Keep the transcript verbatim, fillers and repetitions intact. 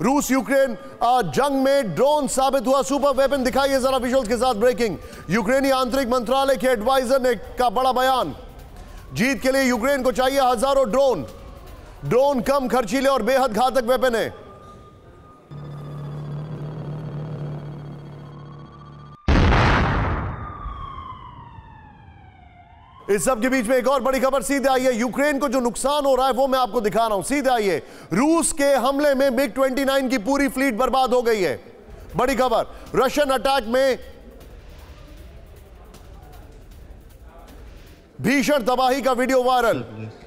रूस यूक्रेन जंग में ड्रोन साबित हुआ सुपर वेपन। दिखाइए जरा विजुअल्स के साथ ब्रेकिंग। यूक्रेनी आंतरिक मंत्रालय के एडव इजर ने का बड़ा बयान। जीत के लिए यूक्रेन को चाहिए हजारों ड्रोन। ड्रोन कम खर्चीले और बेहद घातक वेपन है। इस सब के बीच में एक और बड़ी खबर सीधे आई है। यूक्रेन को जो नुकसान हो रहा है वो मैं आपको दिखा रहा हूं। सीधे आइए। रूस के हमले में मिग उनतीस की पूरी फ्लीट बर्बाद हो गई है। बड़ी खबर, रशियन अटैक में भीषण तबाही का वीडियो वायरल।